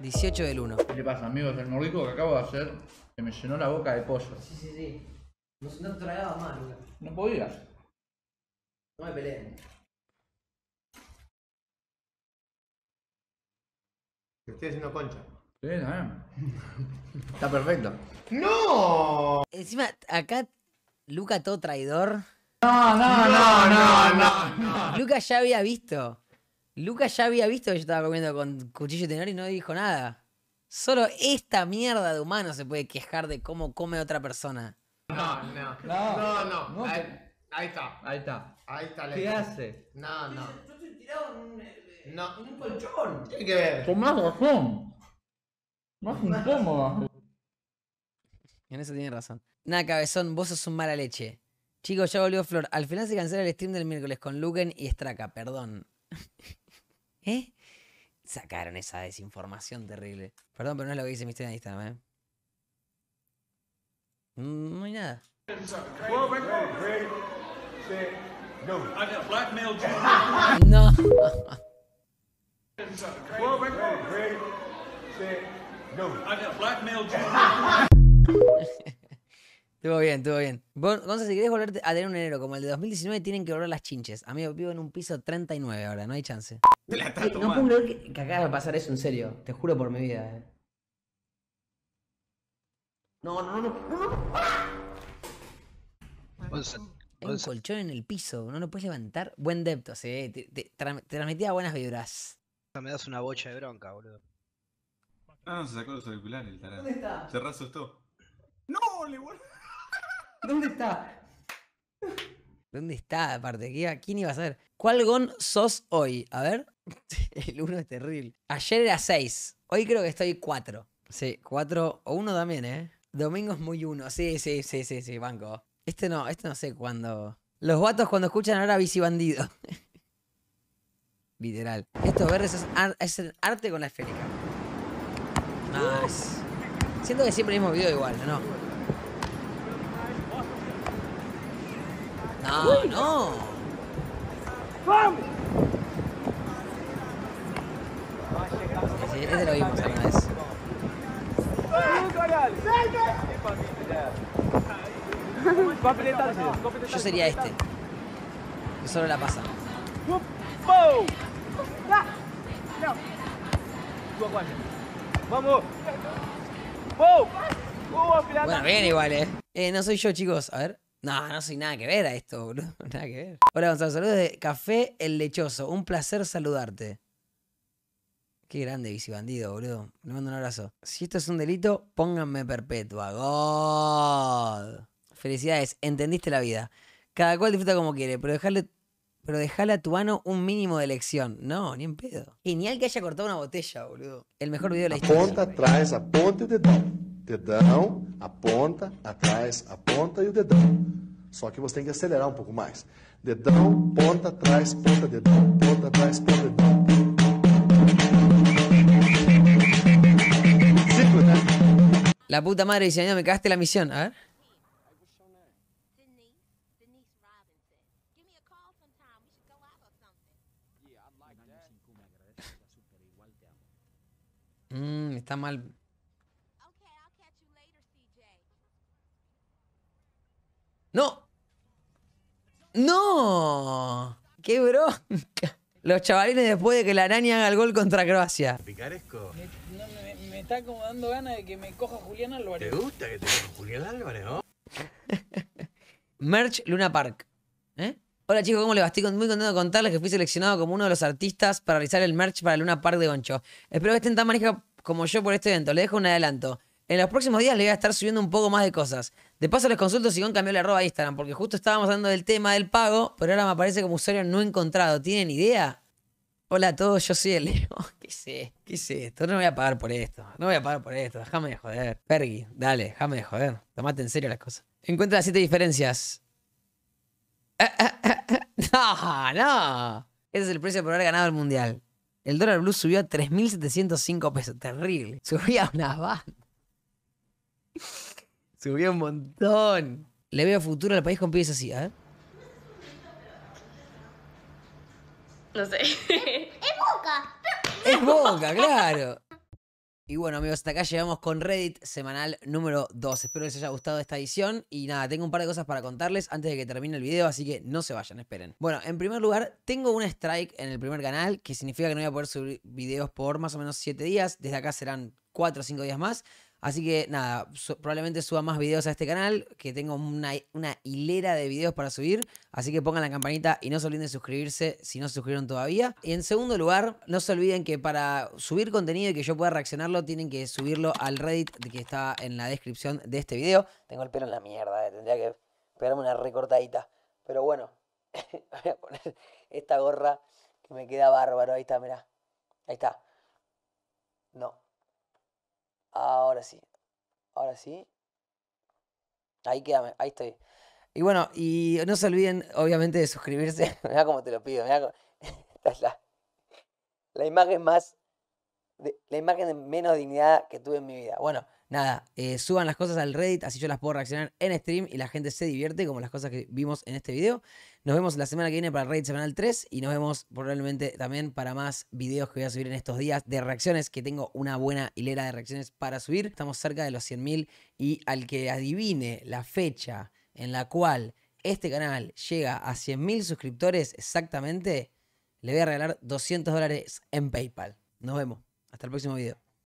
18/1. ¿Qué le pasa, amigos? El morrico que acabo de hacer se me llenó la boca de pollo. Sí. No tragaba más, Lucas. No podías. No me peleen. Te estoy haciendo concha. Sí, también. Está perfecto. ¡No! Encima, acá, Luca todo traidor. No. Luca ya había visto. Que yo estaba comiendo con cuchillo y tenedor y no dijo nada. Solo esta mierda de humano se puede quejar de cómo come otra persona. No. Ahí está. Ahí está. Ahí está la ¿Qué leche. hace? No. Yo estoy tirado en No. un colchón. Tiene que ver. Con más razón. Más incómoda. En eso tiene razón. Nada, cabezón, vos sos un mala leche. Chicos, ya volvió Flor. Al final se cancela el stream del miércoles con Luken y Straka, perdón. ¿Eh? Sacaron esa desinformación terrible. Perdón, pero no es lo que dice mi historia en Instagram, ¿eh? No hay nada. No. Estuvo bien. Gonza, si querés volverte a tener un enero como el de 2019, tienen que volver las chinches. Amigo, vivo en un piso 39 ahora, no hay chance. Te la está No puedo tomando. creer que acaba de pasar eso, en serio. Te juro por mi vida, No. Hay un colchón en el piso, no lo puedes levantar. Buen depto, sí. Te transmitía buenas vibras. Me das una bocha de bronca, boludo. No, se sacó los auriculares, el tarado. ¿Dónde está? Se re asustó. ¡No! Le voló. ¿Dónde está? ¿Dónde está, aparte? ¿Quién iba a saber? ¿Cuál gon sos hoy? A ver. El 1 es terrible. Ayer era 6. Hoy creo que estoy 4. Sí, 4 o 1 también, ¿eh? Domingo es muy 1. Sí, banco. Este no sé cuándo. Los guatos cuando escuchan ahora bici bandido. Literal. Estos verdes es el arte con la esférica. Nice. Siento que siempre el mismo video igual, ¿no? No. Sí, este lo vimos alguna vez. Yo sería este. Que solo la pasa. Bueno, bien igual, no soy yo, chicos. A ver. No soy nada que ver a esto, boludo. Nada que ver. Hola, Gonzalo. Saludos de Café El Lechoso. Un placer saludarte. Qué grande, bici bandido, boludo. Le mando un abrazo. Si esto es un delito, pónganme perpetua. God. Felicidades, entendiste la vida. Cada cual disfruta como quiere, pero dejale a tu ano un mínimo de elección. No, ni en pedo. Genial que haya cortado una botella, boludo. El mejor video de la historia. Aponta atrás, aponta e o dedão. Dedão, aponta, atrás, aponta e o dedão. Só que você tem que acelerar um pouco mais. Dedão, ponta, atrás, ponta, dedão. Ponta, atrás, ponta, dedão. Ciclo, né? La puta madre dice, no, me cagaste la misión. A ver. Está mal. ¡No! ¡No! ¡Qué bronca! Los chavalines después de que la araña haga el gol contra Croacia. ¿Picaresco? Me está como dando ganas de que me coja Julián Álvarez. ¿Te gusta que te coja Julián Álvarez, no? Merch Luna Park. Hola chicos, ¿cómo les va? Estoy muy contento de contarles que fui seleccionado como uno de los artistas para realizar el merch para Luna Park de Goncho. Espero que estén tan manija como yo por este evento. Les dejo un adelanto. En los próximos días les voy a estar subiendo un poco más de cosas. De paso les consulto si Gon cambió el arroba a Instagram, porque justo estábamos hablando del tema del pago, pero ahora me aparece como usuario no encontrado. ¿Tienen idea? Hola a todos, yo soy el Leo. ¿Qué sé esto? No voy a pagar por esto. Déjame de joder. Fergie, dale, déjame de joder. Tomate en serio las cosas. Encuentra las 7 diferencias. No. Ese es el precio por haber ganado el mundial. El dólar blue subió a 3.705 pesos. Terrible. Subía una banda. Subió un montón. Le veo futuro al país con pibes así, a ver. No sé. Es Boca, claro. Y bueno, amigos, hasta acá llegamos con Reddit semanal número 2. Espero les haya gustado esta edición. Y nada, tengo un par de cosas para contarles antes de que termine el video, así que no se vayan, esperen. Bueno, en primer lugar, tengo un strike en el primer canal, que significa que no voy a poder subir videos por más o menos 7 días. Desde acá serán 4 o 5 días más. Así que nada, probablemente suba más videos a este canal, que tengo una hilera de videos para subir. Así que pongan la campanita y no se olviden de suscribirse si no se suscribieron todavía. Y en segundo lugar, no se olviden que para subir contenido y que yo pueda reaccionarlo, tienen que subirlo al Reddit que está en la descripción de este video. Tengo el pelo en la mierda, tendría que pegarme una recortadita. Pero bueno, voy a poner esta gorra que me queda bárbaro. Ahí está, mirá. Ahí está. No. Ahora sí. Ahora sí. Ahí quédame. Ahí estoy. Y bueno, y no se olviden, obviamente, de suscribirse. Mirá cómo te lo pido. Mirá esta es la imagen más... la imagen de menos dignidad que tuve en mi vida. Bueno, nada. Suban las cosas al Reddit, así yo las puedo reaccionar en stream y la gente se divierte, como las cosas que vimos en este video. Nos vemos la semana que viene para el Reddit semanal 3 y nos vemos probablemente también para más videos que voy a subir en estos días de reacciones, que tengo una buena hilera de reacciones para subir. Estamos cerca de los 100.000 y al que adivine la fecha en la cual este canal llega a 100.000 suscriptores exactamente, le voy a regalar $200 en PayPal. Nos vemos. Hasta el próximo video.